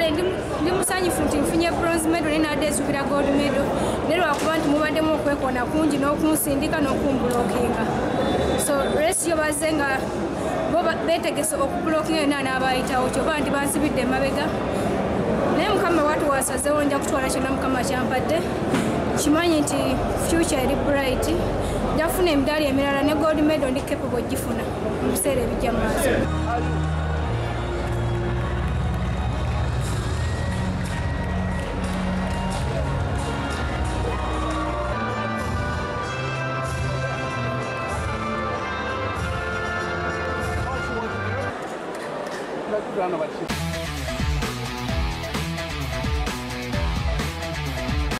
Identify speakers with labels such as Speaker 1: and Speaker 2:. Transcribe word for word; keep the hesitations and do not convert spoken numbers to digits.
Speaker 1: kale ndi musanyufu nti nfunye bronze medal ne nadezukira gold medal ne lwakuba nti mubaddemu okwekona kungi n'okunsindika n'okumbulookinga so race yo bazze nga bo beetegese okubulookinga yonna n'abayitawo kyoba nti bansibidde emabega naye mukama watu wasazeewo nja kutwala kyonna mukama kyampadde kimanyi nti future eri bright njafuna emidaali emirala ne gold medal ndi capable gifuna mu biseera ebijja mu maaso.
Speaker 2: Run over.